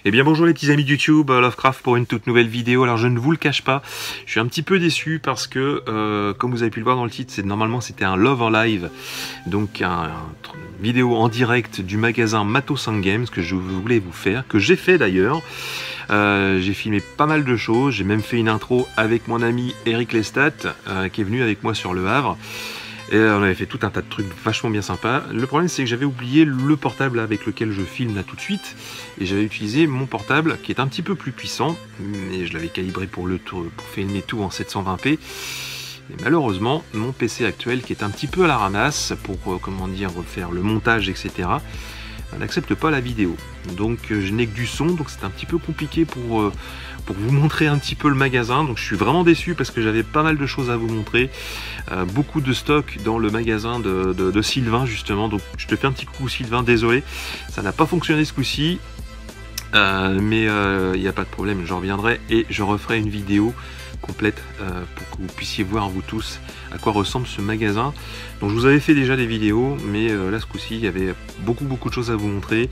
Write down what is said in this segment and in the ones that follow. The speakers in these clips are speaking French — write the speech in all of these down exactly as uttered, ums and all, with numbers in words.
Eh bien bonjour les petits amis de YouTube, Lovecraft pour une toute nouvelle vidéo. Alors je ne vous le cache pas, je suis un petit peu déçu parce que, euh, comme vous avez pu le voir dans le titre, c'est normalement c'était un Love en live, donc un, un vidéo en direct du magasin Matos and Games que je voulais vous faire, que j'ai fait d'ailleurs. Euh, j'ai filmé pas mal de choses, j'ai même fait une intro avec mon ami Eric Lestat euh, qui est venu avec moi sur Le Havre. Et on avait fait tout un tas de trucs vachement bien sympas. Le problème c'est que j'avais oublié le portable avec lequel je filme là tout de suite. Et j'avais utilisé mon portable qui est un petit peu plus puissant. Et je l'avais calibré pour, le tour, pour filmer tout en sept cent vingt p. Et malheureusement, mon P C actuel qui est un petit peu à la ramasse pour euh, comment dire, faire le montage, et cetera n'accepte pas la vidéo. Donc je n'ai que du son, donc c'est un petit peu compliqué pour, euh, pour vous montrer un petit peu le magasin. Donc je suis vraiment déçu parce que j'avais pas mal de choses à vous montrer. Euh, beaucoup de stock dans le magasin de, de, de Sylvain justement. Donc je te fais un petit coucou Sylvain, désolé. Ça n'a pas fonctionné ce coup-ci. Euh, mais il euh, n'y a pas de problème, je reviendrai et je referai une vidéo complète euh, pour que vous puissiez voir vous tous à quoi ressemble ce magasin. Donc je vous avais fait déjà des vidéos, mais euh, là ce coup-ci il y avait beaucoup beaucoup de choses à vous montrer.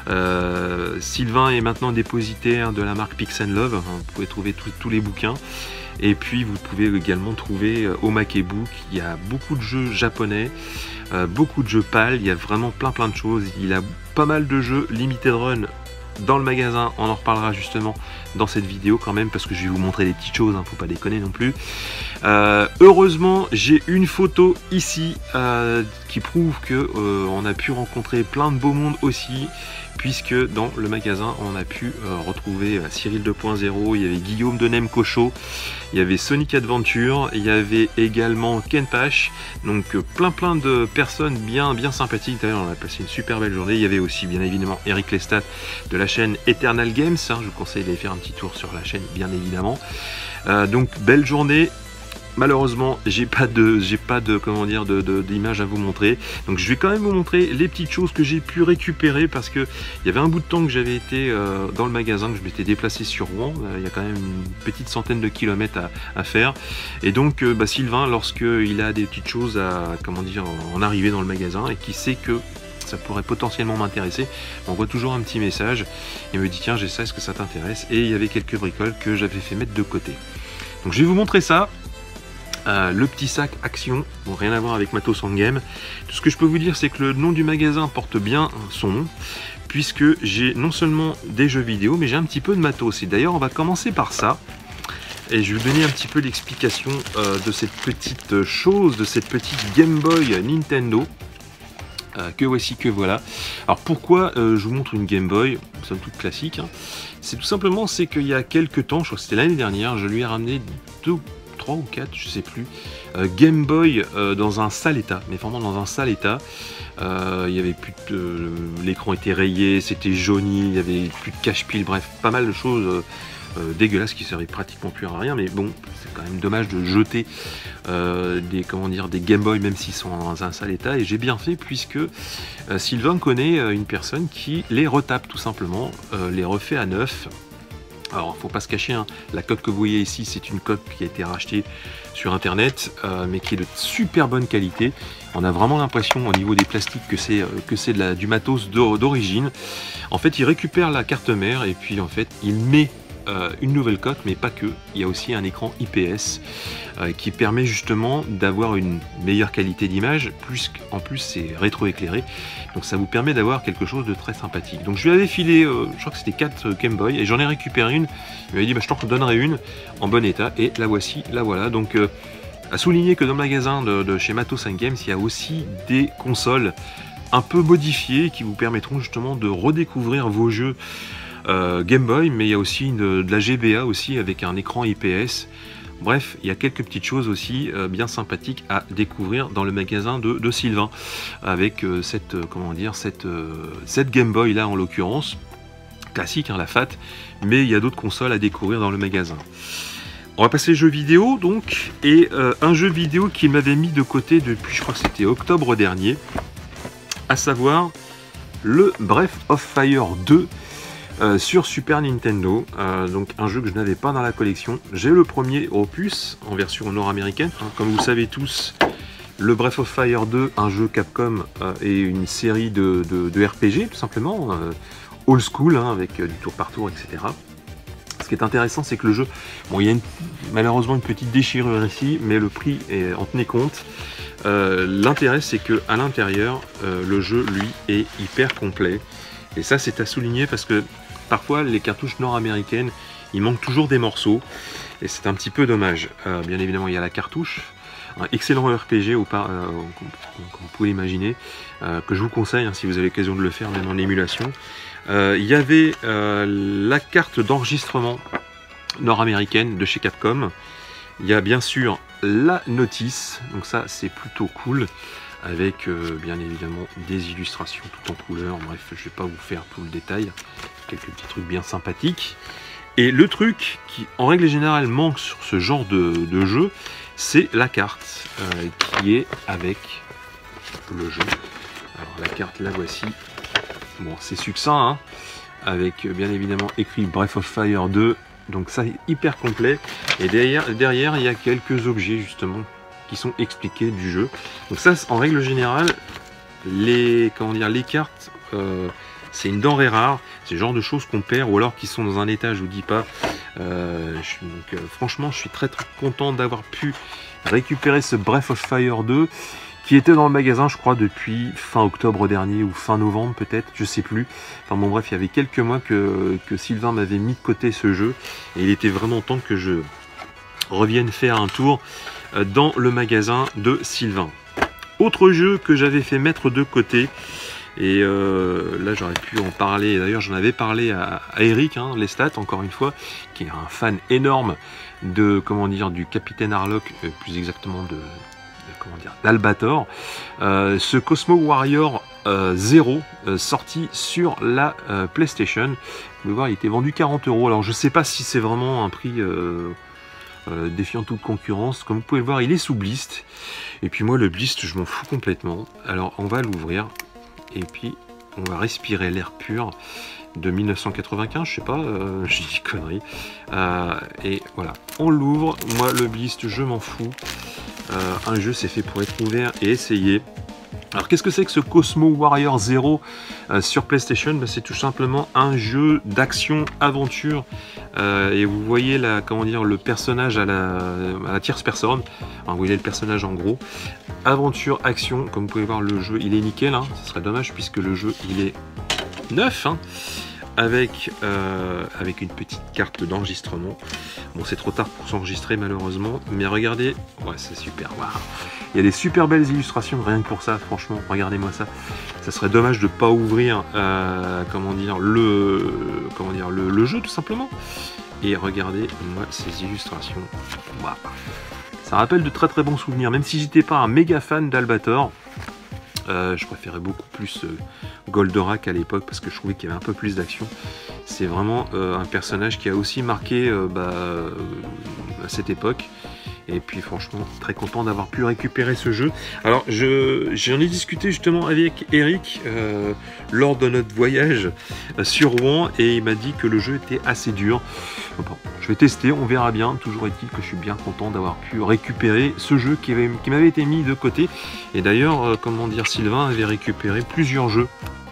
euh, Sylvain est maintenant dépositaire de la marque Pix and Love, vous pouvez trouver tous les bouquins. Et puis vous pouvez également trouver euh, au Makebook, il y a beaucoup de jeux japonais, euh, beaucoup de jeux PAL, il y a vraiment plein plein de choses. Il a pas mal de jeux Limited Run dans le magasin, on en reparlera justement dans cette vidéo quand même, parce que je vais vous montrer des petites choses, hein, faut pas déconner non plus. Euh, heureusement, j'ai une photo ici euh, qui prouve que euh, on a pu rencontrer plein de beaux mondes aussi, puisque dans le magasin on a pu euh, retrouver euh, Cyril deux point zéro, il y avait Guillaume de Nemcocho, il y avait Sonic Adventure, il y avait également Ken Pash, donc euh, plein plein de personnes bien bien sympathiques. D'ailleurs on a passé une super belle journée. Il y avait aussi bien évidemment Eric Lestat de la chaîne Eternal Games, hein, je vous conseille d'aller faire un petit tour sur la chaîne bien évidemment. Euh, donc belle journée. Malheureusement, j'ai pas de, j'ai pas de, comment dire, de, de, d'image à vous montrer. Donc, je vais quand même vous montrer les petites choses que j'ai pu récupérer parce que il y avait un bout de temps que j'avais été euh, dans le magasin, que je m'étais déplacé sur Rouen. Euh, il y a quand même une petite centaine de kilomètres à, à faire. Et donc, euh, bah, Sylvain, lorsqu'il a des petites choses à, comment dire, en arriver dans le magasin et qui sait que ça pourrait potentiellement m'intéresser, on voit toujours un petit message et me dit tiens, j'ai ça, est-ce que ça t'intéresse? Et il y avait quelques bricoles que j'avais fait mettre de côté. Donc, je vais vous montrer ça. Euh, le petit sac Action, bon, rien à voir avec Matos and Games. Tout ce que je peux vous dire, c'est que le nom du magasin porte bien son nom, puisque j'ai non seulement des jeux vidéo, mais j'ai un petit peu de matos. Et d'ailleurs, on va commencer par ça. Et je vais vous donner un petit peu l'explication euh, de cette petite chose, de cette petite Game Boy Nintendo. Euh, que voici, que voilà. Alors pourquoi euh, je vous montre une Game Boy, somme toute classique, hein. C'est tout simplement, c'est qu'il y a quelques temps, je crois que c'était l'année dernière, je lui ai ramené deux trois ou quatre, je sais plus, euh, Game Boy euh, dans un sale état, mais vraiment dans un sale état. Euh, il y avait plus de, euh, l'écran était rayé, c'était jauni, il y avait plus de cache-pile, bref, pas mal de choses euh, euh, dégueulasses qui servaient pratiquement plus à rien, mais bon, c'est quand même dommage de jeter euh, des, comment dire, des Game Boy même s'ils sont dans un sale état, et j'ai bien fait puisque euh, Sylvain connaît euh, une personne qui les retape tout simplement, euh, les refait à neuf. Alors, faut pas se cacher, hein, la coque que vous voyez ici, c'est une coque qui a été rachetée sur internet, euh, mais qui est de super bonne qualité. On a vraiment l'impression, au niveau des plastiques, que c'est euh, que c'est du matos d'origine. En fait, il récupère la carte mère et puis en fait, il met euh, une nouvelle coque, mais pas que. Il y a aussi un écran I P S euh, qui permet justement d'avoir une meilleure qualité d'image, plus qu'en plus c'est rétroéclairé. Donc ça vous permet d'avoir quelque chose de très sympathique. Donc je lui avais filé, euh, je crois que c'était quatre euh, Game Boy, et j'en ai récupéré une. Il m'avait dit bah, je t'en donnerai une en bon état, et la voici, la voilà. Donc euh, à souligner que dans le magasin de, de chez Matos and Games, il y a aussi des consoles un peu modifiées qui vous permettront justement de redécouvrir vos jeux euh, Game Boy, mais il y a aussi une, de la G B A aussi avec un écran I P S. Bref, il y a quelques petites choses aussi euh, bien sympathiques à découvrir dans le magasin de, de Sylvain, avec euh, cette, euh, comment dire, cette, euh, cette Game Boy là en l'occurrence, classique, hein, la Fat, mais il y a d'autres consoles à découvrir dans le magasin. On va passer aux jeux vidéo donc, et euh, un jeu vidéo qu'il m'avait mis de côté depuis, je crois que c'était octobre dernier, à savoir le Breath of Fire deux. Euh, sur Super Nintendo, euh, donc un jeu que je n'avais pas dans la collection. J'ai le premier opus en version nord-américaine, hein. Comme vous savez tous, le Breath of Fire deux, un jeu Capcom euh, et une série de, de, de R P G tout simplement. Euh, old school, hein, avec euh, du tour par tour, et cetera. Ce qui est intéressant, c'est que le jeu, bon, il y a une, malheureusement une petite déchirure ici, mais le prix est, en tenait compte. Euh, L'intérêt, c'est que à l'intérieur, euh, le jeu, lui, est hyper complet. Et ça, c'est à souligner parce que parfois, les cartouches nord-américaines, il manque toujours des morceaux. Et c'est un petit peu dommage. Euh, bien évidemment, il y a la cartouche. Un excellent R P G, au par, euh, comme, comme vous pouvez l'imaginer, euh, que je vous conseille hein, si vous avez l'occasion de le faire, même en émulation. Euh, il y avait euh, la carte d'enregistrement nord-américaine de chez Capcom. Il y a bien sûr la notice, donc ça c'est plutôt cool, avec euh, bien évidemment des illustrations tout en couleur. Bref, je ne vais pas vous faire tout le détail, quelques petits trucs bien sympathiques. Et le truc qui en règle générale manque sur ce genre de, de jeu, c'est la carte euh, qui est avec le jeu. Alors la carte la voici. Bon, c'est succinct, hein, avec bien évidemment écrit Breath of Fire deux, donc ça est hyper complet. Et derrière, derrière, il y a quelques objets justement qui sont expliqués du jeu. Donc ça, en règle générale, les, comment dire, les cartes, euh, c'est une denrée rare. C'est le genre de choses qu'on perd ou alors qui sont dans un état, je vous dis pas. Euh, je, donc, euh, franchement, je suis très très content d'avoir pu récupérer ce Breath of Fire deux. Qui était dans le magasin, je crois, depuis fin octobre dernier ou fin novembre peut-être, je sais plus. Enfin bon bref, il y avait quelques mois que, que Sylvain m'avait mis de côté ce jeu. Et il était vraiment temps que je revienne faire un tour dans le magasin de Sylvain. Autre jeu que j'avais fait mettre de côté, et euh, là j'aurais pu en parler, d'ailleurs j'en avais parlé à, à Eric, hein, les stats encore une fois, qui est un fan énorme de, comment dire, du Capitaine Harlock, euh, plus exactement de... comment dire, d'Albator, euh, ce Cosmo Warrior euh, zéro euh, sorti sur la euh, PlayStation. Vous pouvez voir, il était vendu quarante euros. Alors je sais pas si c'est vraiment un prix euh, euh, défiant toute concurrence. Comme vous pouvez le voir, il est sous blist. Et puis moi, le blist, je m'en fous complètement. Alors on va l'ouvrir et puis on va respirer l'air pur de mille neuf cent quatre-vingt-quinze, je sais pas, euh, j'ai dit conneries. Euh, et voilà, on l'ouvre. Moi, le blist, je m'en fous. Euh, un jeu, c'est fait pour être ouvert et essayé. Alors, qu'est-ce que c'est que ce Cosmo Warrior zéro euh, sur PlayStation? Ben, c'est tout simplement un jeu d'action-aventure. Euh, et vous voyez la, comment dire, le personnage à la, à la tierce personne. Enfin, vous voyez le personnage en gros. Aventure, action. Comme vous pouvez voir, le jeu, il est nickel. Hein. Ce serait dommage puisque le jeu, il est neuf. Hein. Avec, euh, avec une petite carte d'enregistrement. Bon, c'est trop tard pour s'enregistrer malheureusement, mais regardez, ouais, c'est super. Wow. Il y a des super belles illustrations, rien que pour ça, franchement, regardez-moi ça. Ça serait dommage de ne pas ouvrir, euh, comment dire, le, comment dire, le, le jeu tout simplement. Et regardez-moi ces illustrations. Wow. Ça rappelle de très très bons souvenirs, même si j'étais pas un méga fan d'Albator. Euh, je préférais beaucoup plus euh, Goldorak à l'époque parce que je trouvais qu'il y avait un peu plus d'action. C'est vraiment euh, un personnage qui a aussi marqué euh, bah, euh, à cette époque. Et puis franchement, très content d'avoir pu récupérer ce jeu. Alors, j'en ai discuté justement avec Eric euh, lors de notre voyage euh, sur Rouen et il m'a dit que le jeu était assez dur. Bon, je vais tester, on verra bien. Toujours est-il que je suis bien content d'avoir pu récupérer ce jeu qui, avait, qui m'avait été mis de côté. Et d'ailleurs, euh, comment dire, Sylvain avait récupéré plusieurs jeux,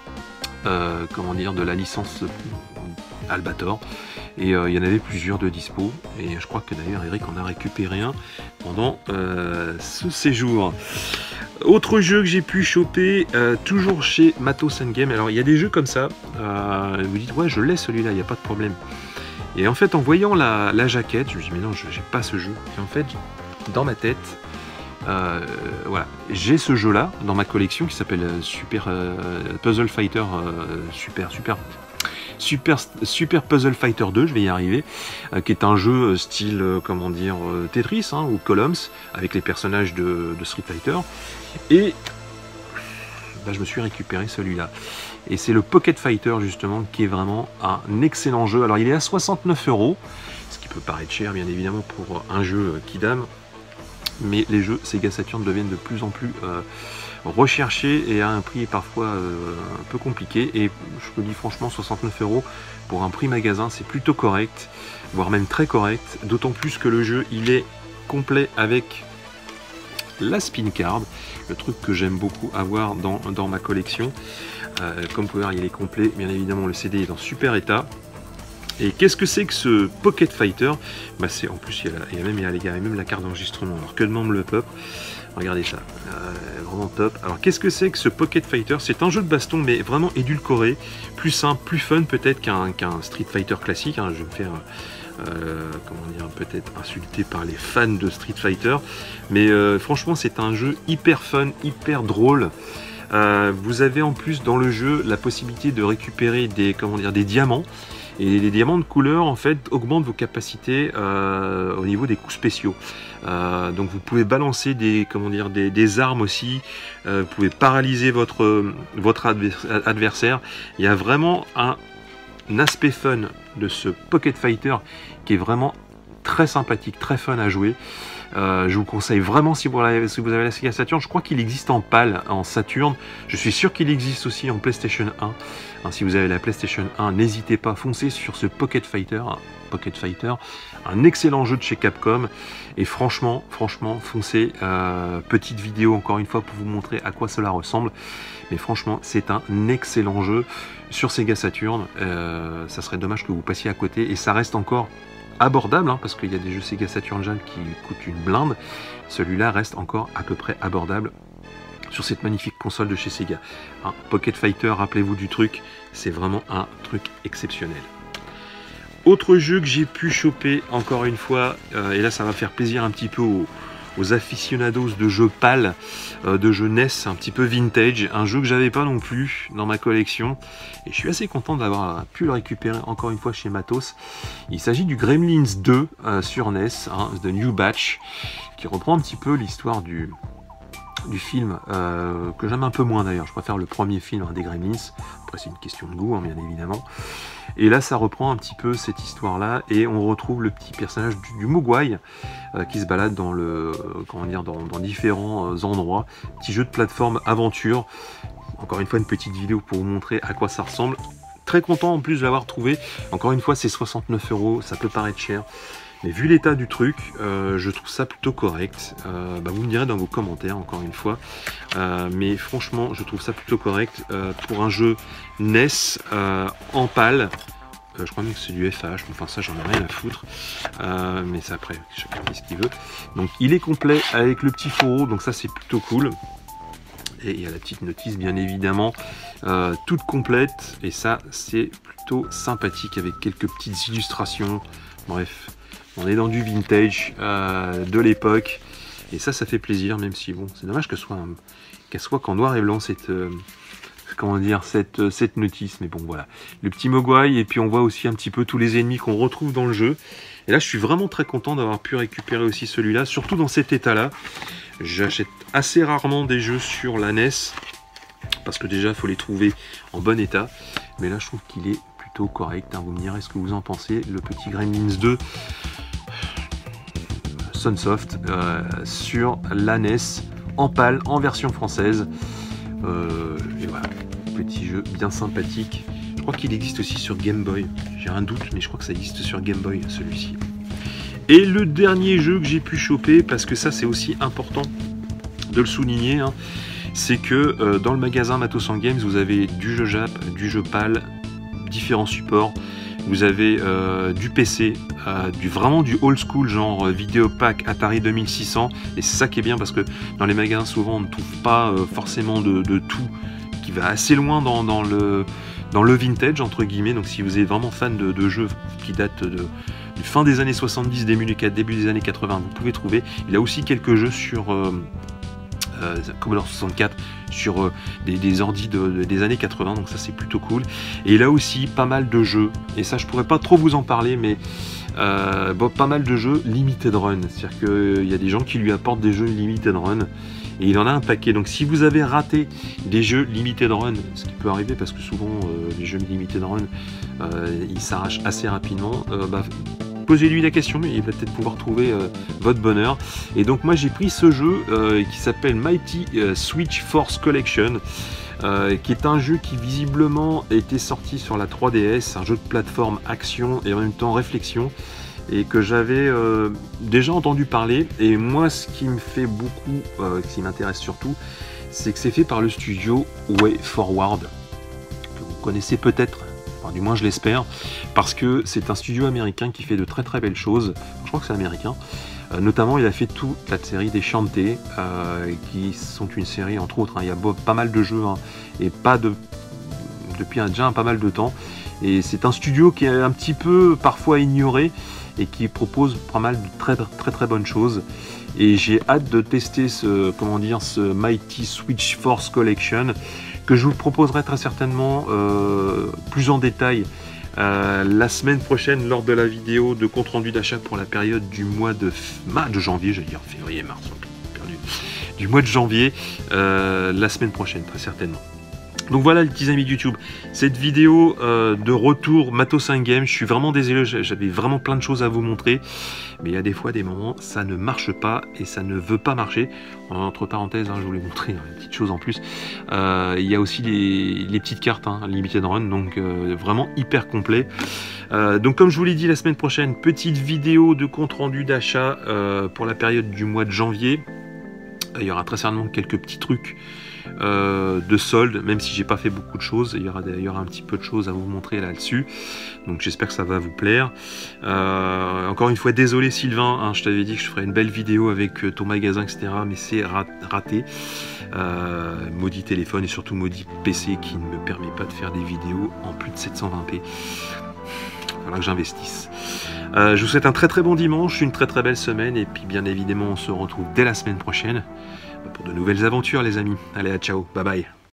euh, comment dire, de la licence Albator. Et euh, il y en avait plusieurs de dispo. Et je crois que d'ailleurs Eric en a récupéré un pendant euh, ce séjour. Autre jeu que j'ai pu choper, euh, toujours chez Matos and Game. Alors il y a des jeux comme ça. Euh, vous dites ouais je l'ai celui-là, il n'y a pas de problème. Et en fait en voyant la, la jaquette, je me dis mais non, je n'ai pas ce jeu. Et en fait dans ma tête, euh, voilà, j'ai ce jeu-là dans ma collection qui s'appelle Super euh, Puzzle Fighter euh, Super Super. Super, Super Puzzle Fighter deux, je vais y arriver, euh, qui est un jeu style, euh, comment dire, euh, Tetris hein, ou Columns, avec les personnages de, de Street Fighter. Et bah, je me suis récupéré celui-là. Et c'est le Pocket Fighter, justement, qui est vraiment un excellent jeu. Alors, il est à soixante-neuf euros, ce qui peut paraître cher, bien évidemment, pour un jeu Kidam. Mais les jeux Sega Saturn deviennent de plus en plus euh, recherchés et à un prix parfois euh, un peu compliqué. Et je vous dis franchement, soixante-neuf euros pour un prix magasin, c'est plutôt correct, voire même très correct. D'autant plus que le jeu, il est complet avec la spin card, le truc que j'aime beaucoup avoir dans, dans ma collection. Euh, comme vous pouvez voir, il est complet, bien évidemment le C D est dans super état. Et qu'est-ce que c'est que ce Pocket Fighter? Bah c'est en plus il y a, la, il y a même il y a, les gars, il y a même la carte d'enregistrement. Alors que demande le peuple? Regardez ça, euh, vraiment top. Alors qu'est-ce que c'est que ce Pocket Fighter? C'est un jeu de baston mais vraiment édulcoré, plus simple, plus fun peut-être qu'un qu'un Street Fighter classique. Hein. Je vais me faire euh, comment dire, peut-être insulté par les fans de Street Fighter, mais euh, franchement c'est un jeu hyper fun, hyper drôle. Euh, vous avez en plus dans le jeu la possibilité de récupérer des, comment dire, des diamants. Et les diamants de couleur en fait augmentent vos capacités euh, au niveau des coups spéciaux. Euh, donc vous pouvez balancer des, comment dire, des, des armes aussi. Euh, vous pouvez paralyser votre, votre adversaire. Il y a vraiment un, un aspect fun de ce Pocket Fighter qui est vraiment très sympathique, très fun à jouer. Euh, je vous conseille vraiment si vous avez, si vous avez la Sega Saturn. Je crois qu'il existe en PAL, en Saturn. Je suis sûr qu'il existe aussi en PlayStation un. Hein, si vous avez la PlayStation un, n'hésitez pas, foncez sur ce Pocket Fighter. Pocket Fighter, un excellent jeu de chez Capcom. Et franchement, franchement, foncez. Euh, petite vidéo encore une fois pour vous montrer à quoi cela ressemble. Mais franchement, c'est un excellent jeu sur Sega Saturn. Euh, ça serait dommage que vous passiez à côté. Et ça reste encore abordable, hein, parce qu'il y a des jeux Sega Saturn Jam qui coûtent une blinde. Celui-là reste encore à peu près abordable sur cette magnifique console de chez Sega. Un Pocket Fighter, rappelez-vous du truc, c'est vraiment un truc exceptionnel. Autre jeu que j'ai pu choper encore une fois, euh, et là ça va faire plaisir un petit peu aux, aux aficionados de jeux PAL, euh, de jeux N E S, un petit peu vintage, un jeu que j'avais pas non plus dans ma collection, et je suis assez content d'avoir pu le récupérer encore une fois chez Matos. Il s'agit du Gremlins deux euh, sur N E S, hein, The New Batch, qui reprend un petit peu l'histoire du, du film, euh, que j'aime un peu moins d'ailleurs, je préfère le premier film hein, des Gremlins, après c'est une question de goût hein, bien évidemment. Et là, ça reprend un petit peu cette histoire-là, et on retrouve le petit personnage du, du Mogwai euh, qui se balade dans le, euh, comment dire, dans, dans différents euh, endroits. Petit jeu de plateforme aventure. Encore une fois, une petite vidéo pour vous montrer à quoi ça ressemble. Très content en plus de l'avoir trouvé. Encore une fois, c'est soixante-neuf euros. Ça peut paraître cher, mais vu l'état du truc, euh, je trouve ça plutôt correct. Euh, bah, vous me direz dans vos commentaires, encore une fois. Euh, mais franchement, je trouve ça plutôt correct euh, pour un jeu N E S euh, en PAL. Euh, je crois même que c'est du F H, enfin ça j'en ai rien à foutre. Euh, mais c'est après, chacun fait ce qu'il veut. Donc il est complet avec le petit fourreau, donc ça c'est plutôt cool. Et il y a la petite notice bien évidemment, euh, toute complète. Et ça c'est plutôt sympathique avec quelques petites illustrations. Bref. On est dans du vintage euh, de l'époque, et ça, ça fait plaisir, même si bon, c'est dommage qu'elle soit, qu'elle soit qu'en noir et blanc cette, euh, comment dire, cette, cette notice. Mais bon, voilà, le petit Mogwai, et puis on voit aussi un petit peu tous les ennemis qu'on retrouve dans le jeu. Et là, je suis vraiment très content d'avoir pu récupérer aussi celui-là, surtout dans cet état-là. J'achète assez rarement des jeux sur la N E S parce que déjà, il faut les trouver en bon état. Mais là, je trouve qu'il est plutôt correct. Hein. Vous me direz ce que vous en pensez. Le petit Gremlins deux. Sunsoft euh, sur la N E S en PAL, en version française. Euh, et voilà, petit jeu bien sympathique. Je crois qu'il existe aussi sur Game Boy. J'ai un doute, mais je crois que ça existe sur Game Boy, celui-ci. Et le dernier jeu que j'ai pu choper, parce que ça c'est aussi important de le souligner, hein, c'est que euh, dans le magasin Matos en Games, vous avez du jeu Jap, du jeu PAL, différents supports. Vous avez euh, du P C, euh, du, vraiment du old school, genre euh, Vidéopack, Atari deux mille six cents. Et c'est ça qui est bien parce que dans les magasins, souvent, on ne trouve pas euh, forcément de, de tout qui va assez loin dans, dans, le, dans le vintage, entre guillemets. Donc si vous êtes vraiment fan de, de jeux qui datent de, du fin des années soixante-dix, début, début des années quatre-vingts, vous pouvez trouver. Il y a aussi quelques jeux sur euh, euh, Commodore soixante-quatre, sur euh, des, des ordis de, de, des années quatre-vingts, donc ça c'est plutôt cool. Et là aussi pas mal de jeux, et ça je pourrais pas trop vous en parler, mais euh, bon, pas mal de jeux limited run, c'est-à-dire qu'il euh, y a des gens qui lui apportent des jeux limited run, et il en a un paquet. Donc si vous avez raté des jeux limited run, ce qui peut arriver parce que souvent euh, les jeux limited run euh, ils s'arrachent assez rapidement, euh, bah, posez-lui la question, il va peut-être pouvoir trouver euh, votre bonheur. Et donc moi j'ai pris ce jeu euh, qui s'appelle Mighty euh, Switch Force Collection, euh, qui est un jeu qui visiblement était sorti sur la trois D S, un jeu de plateforme action et en même temps réflexion, et que j'avais euh, déjà entendu parler. Et moi ce qui me fait beaucoup, euh, ce qui m'intéresse surtout, c'est que c'est fait par le studio Way Forward. connaissez peut-être, enfin, du moins je l'espère, parce que c'est un studio américain qui fait de très très belles choses. Je crois que c'est américain. Euh, notamment, il a fait toute la série des Shantae, euh, qui sont une série, entre autres, hein, il y a pas mal de jeux, hein, et pas de depuis un, déjà un pas mal de temps. Et c'est un studio qui est un petit peu parfois ignoré et qui propose pas mal de très très très bonnes choses. Et j'ai hâte de tester ce, comment dire, ce Mighty Switch Force Collection que je vous proposerai très certainement euh, plus en détail euh, la semaine prochaine lors de la vidéo de compte rendu d'achat pour la période du mois de, de janvier, j'allais dire février, mars, perdu, du mois de janvier, euh, la semaine prochaine très certainement. Donc voilà les petits amis de YouTube, cette vidéo euh, de retour Matos cinq Game, je suis vraiment désolé, j'avais vraiment plein de choses à vous montrer, mais il y a des fois des moments, ça ne marche pas et ça ne veut pas marcher. Entre parenthèses, hein, je voulais montrer une petite chose en plus, euh, il y a aussi les, les petites cartes, hein, Limited Run, donc euh, vraiment hyper complet. Euh, donc comme je vous l'ai dit, la semaine prochaine, petite vidéo de compte rendu d'achat euh, pour la période du mois de janvier. Il y aura très certainement quelques petits trucs euh, de solde, même si j'ai pas fait beaucoup de choses. Il y aura d'ailleurs un petit peu de choses à vous montrer là-dessus. Donc j'espère que ça va vous plaire. Euh, encore une fois, désolé Sylvain, hein, je t'avais dit que je ferais une belle vidéo avec ton magasin, et cetera. Mais c'est raté. Euh, maudit téléphone et surtout maudit P C qui ne me permet pas de faire des vidéos en plus de sept cent vingt p. Il va falloir que j'investisse. Euh, je vous souhaite un très très bon dimanche, une très très belle semaine, et puis bien évidemment on se retrouve dès la semaine prochaine pour de nouvelles aventures les amis. Allez, à ciao, bye bye.